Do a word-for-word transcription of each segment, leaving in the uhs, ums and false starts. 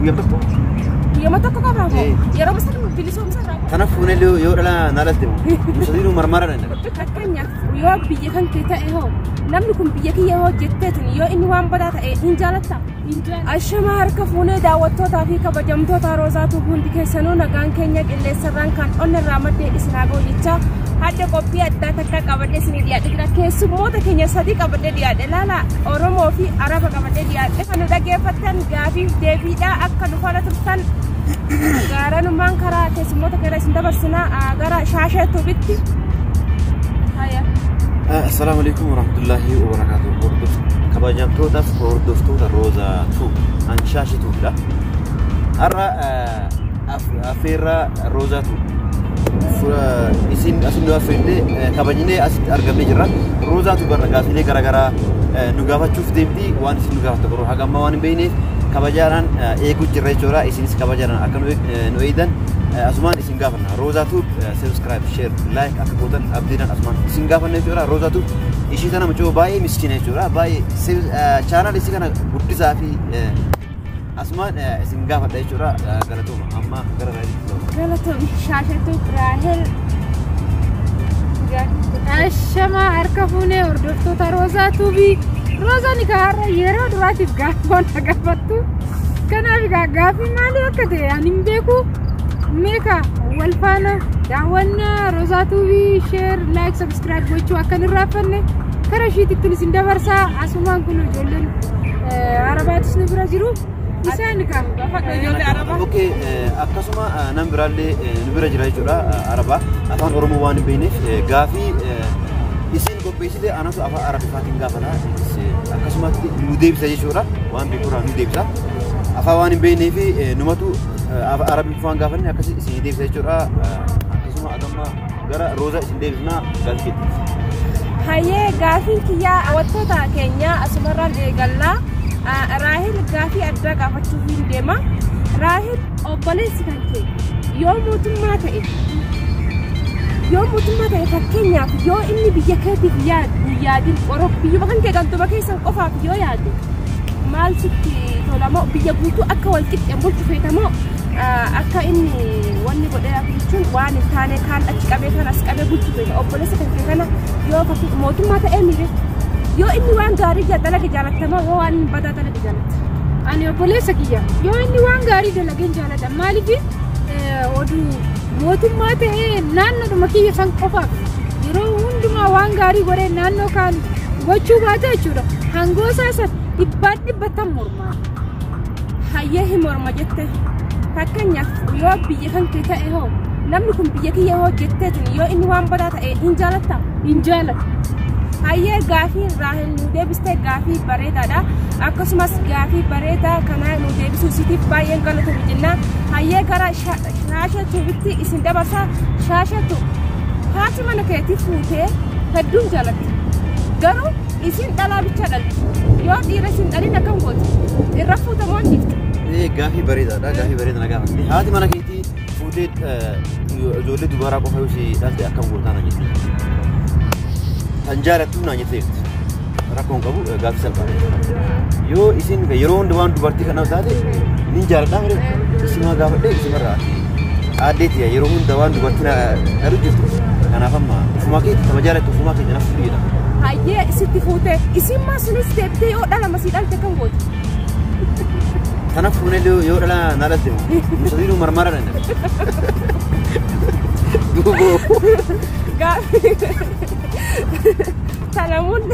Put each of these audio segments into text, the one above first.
Guyyaa tokko. Guyyaa tokko qaba moo? Yeroo masa bilisomsa irraa. Kanaaf fuunee yoo dhala naalatti musaasiin marmara dha. Fakkeenyaaf yoo biyya kan kee ta'e hoo namni kun biyya kiyya hojjetteetin yoo inni waan badaa ta'e hin jaalatta. Ashamaa harka fuunee daawwattootaa fi kabajamtoota Roozaatu hundi keessanuu nagaan keenya qilleensarraan kan onnirraa maddee isin haa ga'u jechaa hadda qophii addaa takka qabadhee isinii dhiyaadhe jira. Keessummoota keenya sadii qabadhee dhiyaadhe laala Oromoo fi Araba qabadhee dhiyaadhe kan nu dhaggeeffattan gaafiif deebiidhaa akka dhufana turtan garanumaan karaa keessummoota keenya isin dabarsinaa gara shaasheetu bitti. Assalamu alaikum warahmatullahi wabarakatuh. Kabajamtootaaf hordoftoota Roozaatu an shaashituudha. Har'a affeerra Roozaatu isin asin nu affeerree kabajnee asitti argamnee jirra. Roozaatu barra gaafilee garaagaraa nu gaafachuuf deemti waan isin nu gaafatta garuu haga ammaa waan hin beekneef kabajaadhaan eeguu jirra jechuudha. Isinis kabajaadhaan akka nu eegdan asumaan isin gaafanna. Roozaatu subscribe, share, like akka gootan abdiidhaan asumaan isin gaafanna jechuudha. Roozaatu ishii tana mucoo baay'ee miskiina jechuudha. Baay'ee chaanal isii kana guddisaa fi asumaan isin gaafadha jechuudha. Galatooma amma gara raadiyoo. Galatoom shaasheetu Raahel. Ashamaa harka fuunee hordoftoota Roozaatu fi Roozaan kaarra yeroo duraatiif gaafoon gaafattu. Kanaaf gaaffii maalii akka ta'e ani hin beeku. Meeka wal faana daawwannaa Roozaatu fi share, like, subscribe gochuu akka hin irraanfanne karaa ishiitti isin dabarsaa. Asumaan kun ijoolleen Arabaatis nu bira jiru. Isaan kan ijoollee Arabaa. Okay, akkasuma nam biraallee nu bira jira jechuudha. Arabaa afaan Oromoo waan hin beekneef gaafii isin qopheessite anatu afaan Arabiffaatiin gaafata. Akkasumatti nu deebisa jechuudha. Waan beekuraa nu deebisa. Afaan waan hin beekneef numatu Arabiffaan gaafanne akkasii isin deebisa jechuudha. Akkasuma agamma gara Roozaa isin deebisnaa gaafii. Hayyee gaafii kiyyaa hawwattoota keenya asumarraan eegallaa. Raahel gaafii addaa gaafachuuf hin deema. Raahel obboleessi kan ta'e yoo mootummaa ta'e yoo mootummaa ta'e fakkeenyaaf yoo inni biyya keetiif yaadin biyyuma kan kee galtuma keessan qofaaf yoo yaadde maal sitti tolamoo biyya guutuu akka wal qixxeen bulchu feetamoo akka inni wanni godhee jechuun waan hin taane kaan achi qabee kan as qabee bulchu feeta. Obboleessa kan ta'e kana yoo fakkii mootummaa ta'ee miire yoo inni waan gaarii dalaga jaalattamaa yoo waan badaa dalaga jaalatta. Ani obboleessa kiyya yoo inni waan gaarii dalageen jaalata maaliif oduu mootummaa ta'ee naannoodhuma kiyya san qofaaf yeroo hundumaa waan gaarii godhee naannoo kaan gochuu baata jechuudha. Hangoosaa san dhibbaan dhibbatan mormaa. Hayyee hin morma jette fakkeenyaaf yoo biyya kan kee ta'e hoo namni kun biyya kiyya hojjetteetin yoo inni waan badaa ta'e hin jaalatta hin jaalata. Hayyee gaafii Raahel nu deebistee gaafii bareedaadha. Akkasumas gaafii bareedaa kana nu deebisuu isiitiif baay'een galatoomna jenna. Hayyee gara shaasheetu bitti isin dabarsaa. Shaasheetu haati mana keetii fuutee hedduun jaalatti. Garuu isin dhalaa bicha dhalti. Yoo dhiira isin dhalin akkam gooti irra fuutamoo hin jirti. Gaafii bareedaadha. Gaafii bareedaa gaafatti. Haati mana keetii fuutee ijoollee dubaraa qofa yoo ishee dhalte akkam gootaa na jetti. Tanjara tu nanya tefti, rakon kabu gafi salpha. Yo isin ke yeroo hundi waan dubartii kana taate nin jaaladha mere isima gaafadhe isima raati. Adeeti yeroo hunda waan dubartii na rujjiftu. Kanaaf amma ufuma keetti nama jaalattu ufuma keetti naaf fudhiidha. Hayyee isitti fuute isimma sunis deebitee yoo dhala masii dhalte kan gooti. Kanaaf fuunee yoo dhala na dhalte musaasiin marmara dha. Duubo. Gaafi. Talamun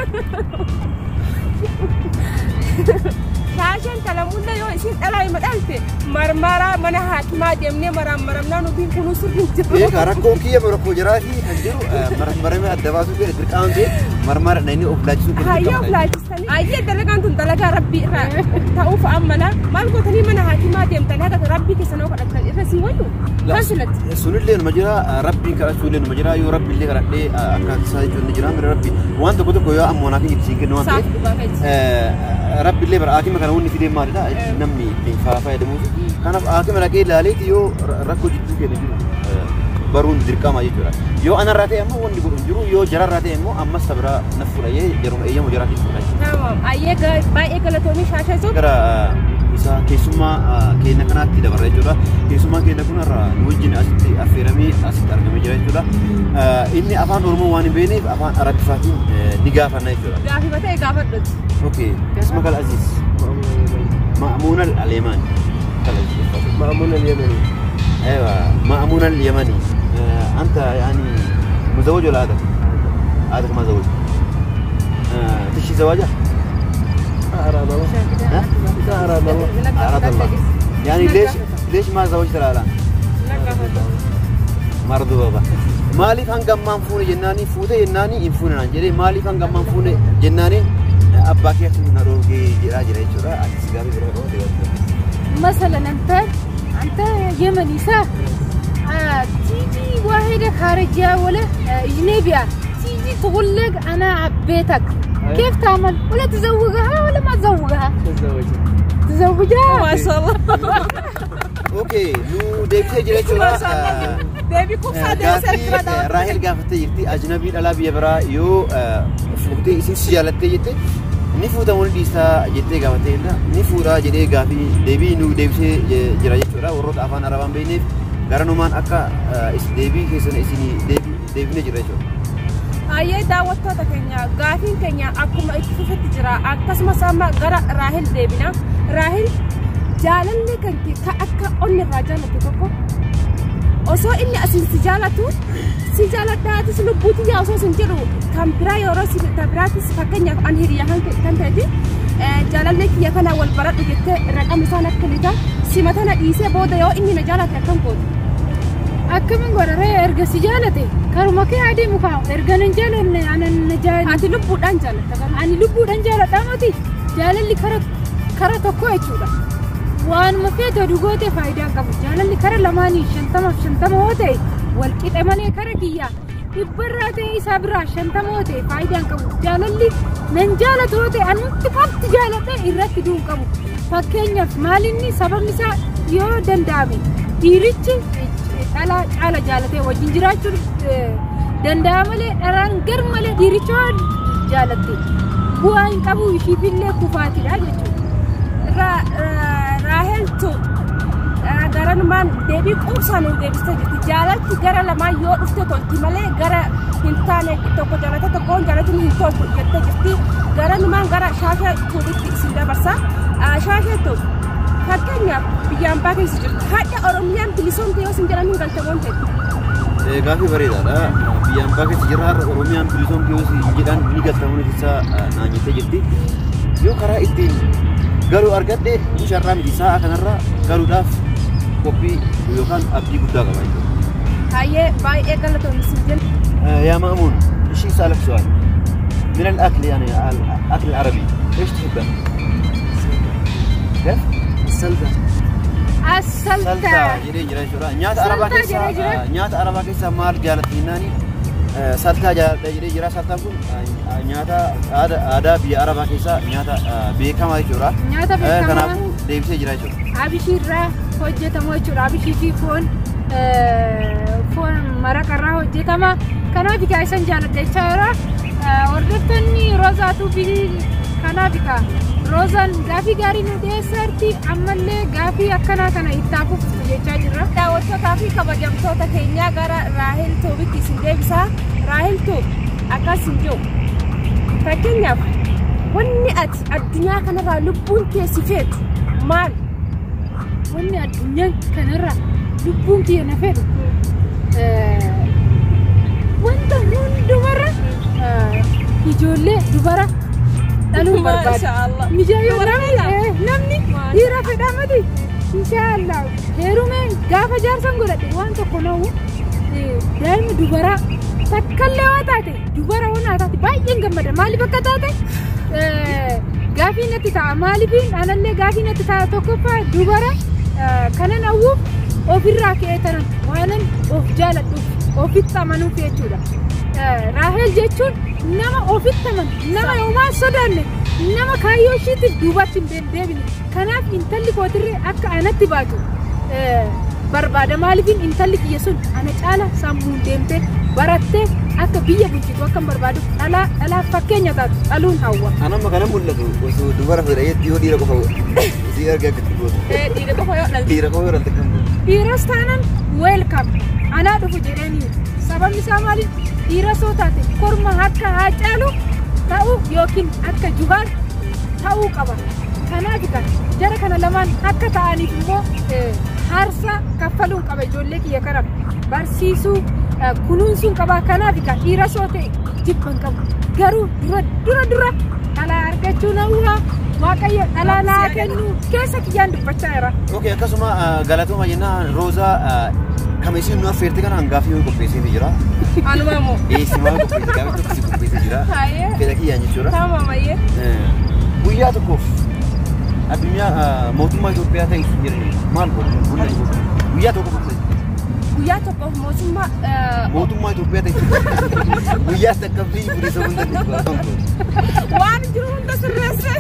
shaashen talamun yoo isin dhalaa ima dhalte marmara mana haakimaa deemnee marammaramnaa nutiin kunuu sirrii jiru. Eegaa rakkoon kiyya rakkoo jiraatii kan jiru marmaramee adda baasuu jedhe dirqamaan ta'e marmara na inni of laachisuu kan hayyee of laachisanii hayyee dalagaan tun dalagaa rabbii irraa ta'uuf ammana maal gootanii mana haakimaa deemtanii haga rabbii keessan oo kadhattan irra sii wayyu kan sulatti. Sunillee numa jira rabbii kadhachuullee numa jira yoo rabbi illee kadhadhee akka isaa jechuun ni jira mira rabbi waan tokko tokko yoo ammoo naa kiyya siin kennu waan ta'eef rabbi illee bara haakima kana wanni fidee maalidha namni ittiin fayyadamuuf kanaaf haakima dhaqee ilaaleeti yoo rakkoo jidduu keenya jiru baruun dirqama jechuudha. Yoo anarraa ta'e ammoo wanni godhu jiru yoo jararraa ta'e ammoo ammas sabira naf fudhayee yeruma eeyyamu jaraatiin fudhayee. Naam ayyee baay'ee galatoomii shaashesuu. Gara isa isaa keessummaa keenya kanaatti dabarra jechuudha. Keessummaa keenya kunarra wajjin asitti affeeramee asitti argamee jira jechuudha. Inni afaan Oromoo waan hin beekneef afaan Arabbifaatiin ni gaafanna jechuudha. Gaafii batee gaafadhutti. Okay. اسمك العزيز مأمون اليماني. مأمون اليمني. ايوه مأمون اليمني. آه انت يعني مزوج ولا هذا؟ هذا ما زوج. آه تشي زواجه؟ أراد الله. ها؟ أراد الله. أراد الله. يعني ليش ليش ما زوجت الآن؟ مرضو بابا. مالي فان قمان فوني جناني فوته جناني ينفون نانجري مالي فان قمان فوني جناني أباك يكون نروجي جرا جرا جرا أتسيقابي جرا جرا. مثلا أنت أنت يمني صح؟ آه تيجي واحدة خارجية ولا أجنبية تيجي تقول لك أنا عبيتك كيف تعمل؟ ولا تزوجها ولا ما تزوجها؟ تزوجها. تزوجها؟ ما شاء الله. أوكي نو ديبي جرا جرا. ديبي كوفا ديبي راهل قافت يرتي أجنبي على بيبرا يو فوتي إسم سجالته يتي نفوتا ولديسا جتة قافت يندا نفورا جدي قافي ديبي نو ديبي جرا جرا ورد أفان أربعين بينه كارنومان أكا إس ديبي كيسون إسني ديبي ديبي نجرا جرا. Aye daawwattoota keenya gaafiin keenya akkuma itti fufetti jira akkasumas amma gara Raahil deebina. Raahil jaalalli kan ka akka onni irraa jaalatu tokko osoo inni asin si jaalatu si jaaladhaatis lubbuuti yaa osoo sin jedhu kan biraa yeroo si tabiraatis fakkeenyaaf an hiriyaa kan ta'eeti jaalalli kiyya kana wal baradhu jettee raqam isaan akka lita simatana dhiisee booda yoo inni na jaalate akkam gootu. Akkamin godharee erga si jaalate karuma kee adeemu kaa erga nan jaalanne anan na jaalladha. Ati lubbuudhaan jaalatta. Ani lubbuudhaan jaalladha miti jaalalli kara kara tokko jechuudha. Waanuma feete dhugootee faayidaa qabu jaalalli kara lamaanii shantamaaf shantama yoo ta'e wal qixe malee kara kiyyaa dhibbarraa ta'e isaa biraa shantama yoo ta'e faayidaan qabu jaalalli nan jaalatu yoo ta'e anutti qofti jaaladhe irratti duun qabu. Fakkeenyaaf maalinni sababni isaa yoo danda'ame dhiirichi dhala caala jaalatee wajjin jiraachuu danda'a malee dharaan gar malee dhiiricha jaalatte bu'aa hin qabu ishiifillee kufaatidha jechuudha. Raahel tu garanumaan deebii quubsaan ol deebistee jirti. Jaalatti gara lamaa yoo dhufte tolti malee gara hin taane tokko jaalate tokkoon jaalatiin hin toltu jettee jirti. Garanumaan gara shaashee tuubitti isin dabarsa. Shaashee tu fakkeenyaaf biyyaan baatee si jirti. Haadha Oromiyaan bilisoomte yoo sin jedhan hin galte waan ta'eef. Gaafii bareedaadha. Biyyaan baatee si jirra har'a Oromiyaan bilisoomte yoo sin jedhan ni galtamuun isaa naan jettee jirti. Yoo karaa ittiin garuu argadhe sharraa miti sa'a kanarra garuudhaaf qophii yookaan abdii guddaa qaba jechuudha. Hayyee baay'ee galatoomni sin jenna. يا مأمون ايش يسألك سؤال؟ من الأكل يعني الأكل العربي ايش تحبه؟ كيف؟ السلطة. السلطة. جري جري شورا نيات عربا كيسا نيات عربا كيسا مال جالت فيناني سلطة جالت جري جرا سلطة كون نياتا ada ada بي عربا كيسا نياتا بيكما شورا. نياتا بيكما. كنا ديبسي جري شورا. Abishirraa hojjetamu jechuudha. Abishii fi foon foon maraqarraa hojjetama. Kanaaf egaa isan jaalladha jechaadha. Hordoftoonni Roozaatuu fi kanaaf egaa Roozaan gaafii gaarii nu dhiyeessarti ammallee gaafii akkanaa kana itti hafuuf jechaa jirra. Daawwattootaa fi kabajamtoota keenyaa gara Raahel Tuubitti isin deebisaa. Raahel Tuub akkas hin jiru. Fakkeenyaaf wanni ati addunyaa kanarraa lubbuun kee si feetu maal? Wanni addunyaa kanarraa lubbuun kee na fedhu wanta hundumarra ijoollee dubara dhaluun barbaada. Mijaayyoo namni dhiira fedhaa miti. Inshaallah heerumeen gaafa jaarsan godhadhe waan tokko na'u daa'imni dubaraa takkallee waa taate dubara waan taate baay'een gammada. Maaliif akka taate gaafii natti ta'a maaliifin anallee gaafii natti ta'a tokkoffaa dubara kanan hawwuuf ofirraa ka'ee tanan waanan of jaaladhuuf ofitti amanuuf jechuudha. Raahel jechuun nama ofitti amanu nama yoomaan sodaanne nama kaayyoo ishiitiif duubatti hin deebine. Kanaaf intalli kootirree akka anatti baatu barbaada maaliifin intalli kiyya sun ana caala sammuun deemtee barattee akka biyya bulchitu akka barbaadu dhalaa dhalaa fakkeenya taatu dhaluun hawwa. Anamma kana mul'atu osoo dubara fedhayetti yoo dhiira qofa si argaa gadi goota. Dhiira qofa yoo dhalte. Dhiira qofa yoo dhalte kan goota. Dhiiras taanaan welcome anaa dhufu jedhanii sababni isaa maali dhiira soo taate korma akka haa caalu ta'u yookiin akka jubaar ta'uu qaba. Kanaaf kan jara kana lamaan akka ta'aniif immoo harsa kaffaluun qaba ijoollee kiyya kana barsiisuu kunuunsuun qaba. Kanaaf kan dhiira soo ta'e jibban qabu garuu dura dura dura dhalaa argachuu nawwaa waaqayyo dhalaa naa kennu keessa kiyyaan dubbachaa jira. Okay, akkasuma galatooma jennaan Roozaa kamisiin nu affeerte kana hangaafii yoo qopheessee jira. Anuma moo? Eh, si maa qopheessee gaafii tokko si qopheessee jira. Haayee. Fedha kiyyaan jechuudha. Tamam mayyee. Guyyaa tokkoof addunyaa mootummaa Itoophiyaa ta'e jedhanii maal godhu? Guyyaa tokko qopheesse. Guyyaa tokkoof mootummaa Mootummaa Itoophiyaa ta'e guyyaa sakkabbii bilisa hunda waan jiru hunda sirreesse.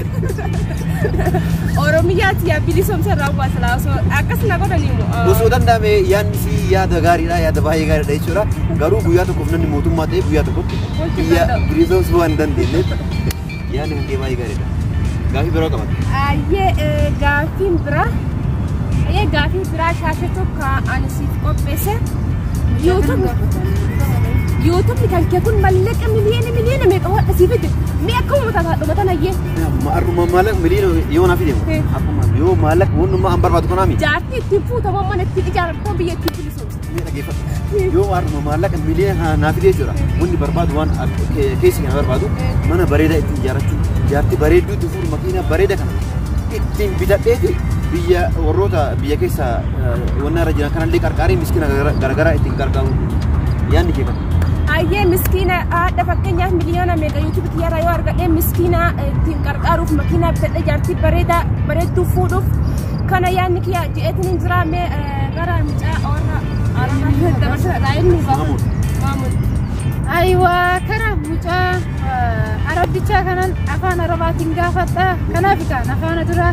Oromiyaatti yaa bilisoomsa irraa bu'aa osoo akkas na godhanii moo? Osoo danda'ame yaadni si yaada gaariidha yaada baay'ee gaariidha jechuudha. Garuu guyyaa tokkoof namni mootummaa ta'e guyyaa tokkotti biyya bilisoomsuu waan dandeenyeef yaadni hundee baay'ee gaariidha. Gaafii biroo qabata. Ayyee gaafiin biraa ayyee gaafii biraa shaashee tokko ani siif qopheesse. YouTube YouTube kan kee kun mallaqa miliyoona miliyoona meeqa waan asiif jiru mee akkuma mataa dhumata nayyee. Ma'arruma maallaqa miliyoona yoo naaf deemu akkuma yoo maallaqa wannummaa an barbaadu kanaami. Jaartii ittiin fuutamoo mana ittiin ijaarratoo biyya ittiin bilisoomsa. Mee dhageeffatu yoo ma'arruma maallaqa miliyoona naaf jechuudha wanni barbaadu waan keessi kana barbaadu mana bareedaa ittiin ijaarrachuu jaartii bareedduu itti fuudhu makiina bareeda kana ittiin bitadheeti biyya warroota biyya keessa wanna irra jiran kanallee qarqaaree miskiina garagaraa ittiin qarqaaru yaadni kee kana. Ayyee miskiina haadha fakkeenyaaf miliyoona meeqa yuutuubii kiyyaarraa yoo argadhee miskiina ittiin qarqaaruuf makiinaa bitadhee jaartii bareedaa bareedduu fuudhuuf kana yaadni kiyya je'eetiin jira mee gara mucaa warra aramaa dabarsina dhaa'inni Maamuud. Maamuud. Aywa kara mucaa arabichaa kanan afaan arabaatiin gaafadha. Kanaaf kan afaan dura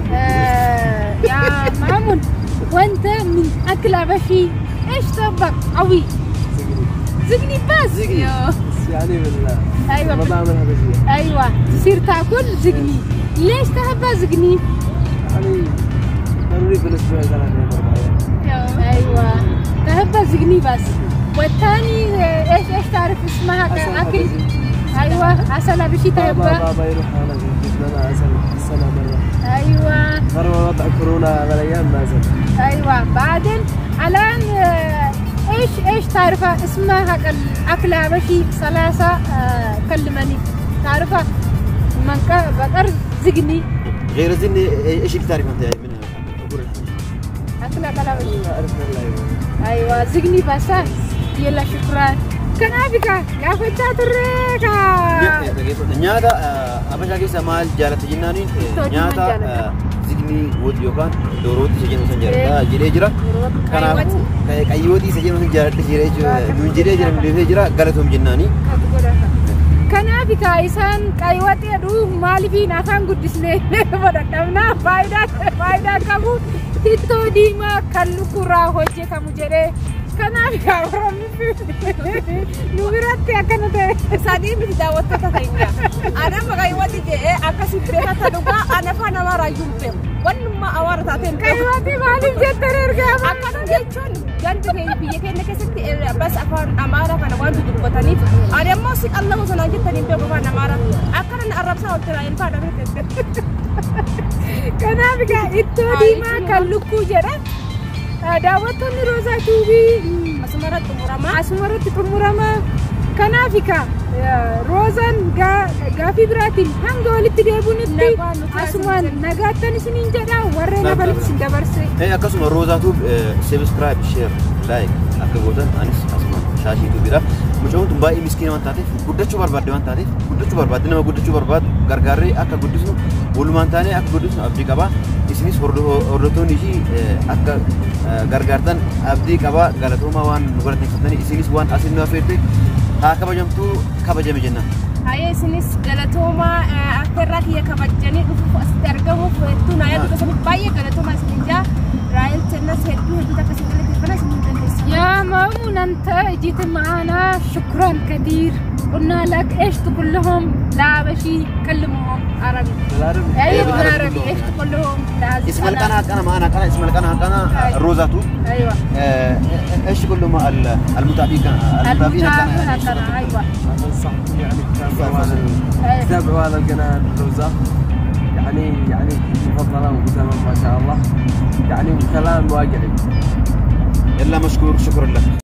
yaa Maamuud wanta min akla bashi ايش طبق قوي زقني بس زقني. يعني بالله ايوه ما بعمل هذا الشيء ايوه تصير تاكل زقني ليش تحبها زقني يعني ضروري بالاسبوع ثلاثة مرات ايوه تحبها زقني بس والثاني ايش ايش تعرف اسمها كاكل ايوه عسل بشي بابا تحبها بابا يروح انا جبت لنا عسل السنة مرة ايوه مرة وضع كورونا على الايام نازل ايوه بعدين الان آه، ايش ايش تعرفها اسمها اكلها بشي ثلاثة آه، كلمني تعرفها من ك- بقر زقني غير زين ايش اللي تعرف انت يعني منها اقول اكلها كلام ما عرفنا الله يبارك ايوه زقني بس يلا شكرا كان ابيك يا فتاة الريكا nyaata abashaa keessa maal jaalatta jennaaniin nyaata zigni woti yookaan doorooti isa jennu san jaalata jedhee jira. Kanaafuu qayyooti isa jennu san jaaladha jedhee nuun jedhee jira nuun jira galatoom jennaanii. kanaaf isaan qaywaxee dhuu maalifiin afaan guddisnee fudhadhamnaa faayidaa faayidaa qabu hittoo diimaa kan lukurraa hojjetamu jedhee kanaaf oromni nu biratti akkana ta'e Sadii miti daawwattoota keenya. Ana maqaa iwwati jedhee akkasii beekata dhugaa ana afaan amaaraa iyyuu hin beeku. Wannummaa awaara taateen qaywaxee maaliif jettan ergaa akkana jechuun gandi keenya biyya keenya keessatti bas afaan amaaraa kana waan dubbataniif ani ammoo si qallamu sanaan jettanii beeku afaan amaaraa akkana na arrabsaa ol tiraa ilfaa dhabee kanaaf ittoo diimaa kan lukkuu jedha daawwattoonni Roozaa tuubii asumarratti xumuramaa. asumarratti xumurama kanaaf Roozaan gaafii biraatiin hanga walitti deebinutti Nagaan nuti asumaan nagaattan isiniin jedha warreen hafanitti isin dabarse Akkasuma Roozaatuuf subscribe, share, like akka gootan anis asuma shaashiitu bira. Mucaan tun baay'ee miskiina waan taateef guddachuu barbaadde waan taateef guddachuu barbaadde nama guddachuu barbaadu gargaarree akka guddisnu walumaan taanee akka guddisnu abdii qaba. Isinis hordoftoonni ishii akka gargaartan abdii qaba. Galatoomaa waan nu galateeffatanii isinis waan asin nu affeerte haa kabajamtuu kabajame jenna. Haye isinis galatoomaa affeerraa kiyya kabajanii dhufuuf asitti argamuuf hedduu naa yaadu keessaniif baay'ee galatoomaa isinin jaa. Raayil Tennas hedduu hedduu akkasii أنت جيت معنا شكرا كثير. قلنا لك إيش تقول لهم؟ لا بشي كلمهم عربي. بالعربي. أيوة بالعربي. إيش تقول لهم؟ لازم. اسم القناة أنا معنا قناة اسم القناة قناة روزاتو. أيوة. إيش تقول لهم المتابعين المتابعين القناة؟ أيوة. أنصحكم يعني تتابعوا هذا تتابعوا هذا القناة روزا. يعني يعني مفضلة وقدامها ما شاء الله. يعني كلام واقعي. إلا مشكور شكرا لك.